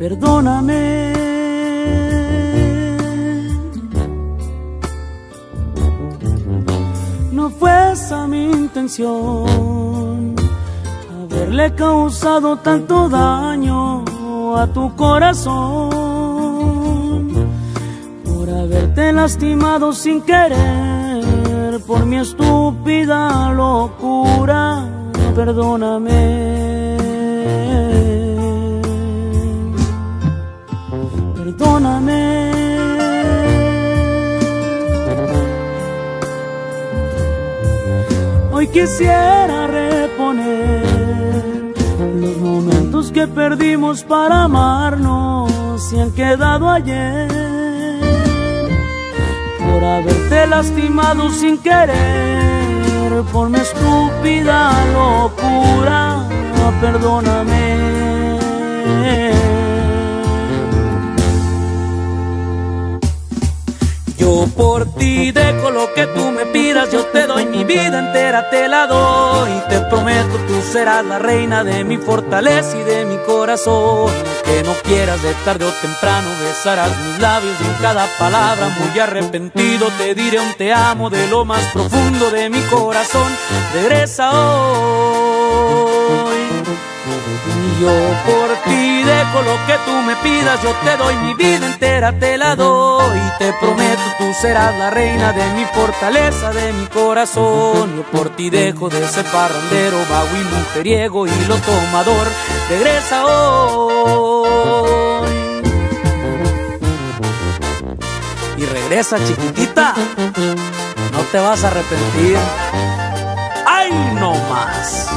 perdóname. No fue esa mi intención, haberle causado tanto daño a tu corazón, por haberte lastimado sin querer, por mi estúpida locura. Perdóname, perdóname. Hoy quisiera reponer los momentos que perdimos para amarnos y han quedado ayer, por haberte lastimado sin querer, por mi estúpida locura. Perdóname. Yo por ti dejo lo que tú me pidas, yo te doy mi vida entera, te la doy. Te prometo, tú serás la reina de mi fortaleza y de mi corazón. Que no quieras, de tarde o temprano besarás mis labios y en cada palabra muy arrepentido te diré un te amo de lo más profundo de mi corazón. Regresa hoy. Y yo por ti dejo lo que tú me pidas, yo te doy mi vida entera, te la doy. Te prometo, tú serás la reina de mi fortaleza, de mi corazón. Yo por ti dejo de ser parrandero, vago y mujeriego y lo tomador. Regresa hoy. Y regresa, chiquitita, no te vas a arrepentir. ¡Ay, no más!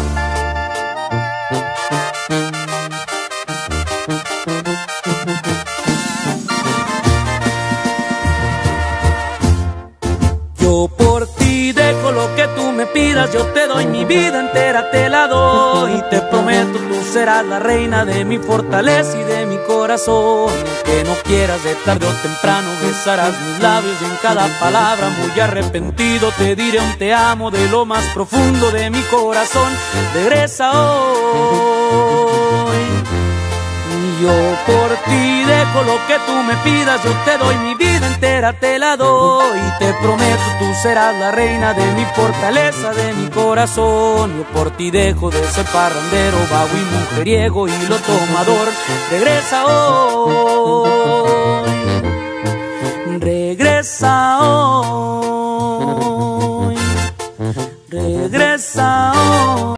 Yo por ti dejo lo que tú me pidas, yo te doy mi vida entera, te la doy. Te prometo, tú serás la reina de mi fortaleza y de mi corazón. Que no quieras, de tarde o temprano besarás mis labios y en cada palabra muy arrepentido te diré un te amo de lo más profundo de mi corazón. Regresa hoy. Y yo por ti dejo lo que tú me pidas, yo te doy mi vida entera, te la doy. Te prometo, tú serás la reina de mi fortaleza, de mi corazón. Yo por ti dejo de ser parrandero, vago y mujeriego y lo tomador. Regresa hoy. Regresa hoy. Regresa